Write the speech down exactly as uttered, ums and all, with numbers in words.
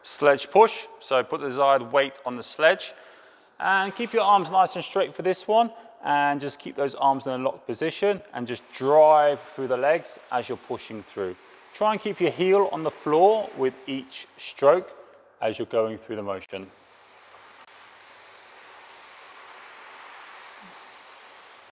sledge push. So put the desired weight on the sledge and keep your arms nice and straight for this one, and just keep those arms in a locked position and just drive through the legs as you're pushing through. Try and keep your heel on the floor with each stroke as you're going through the motion.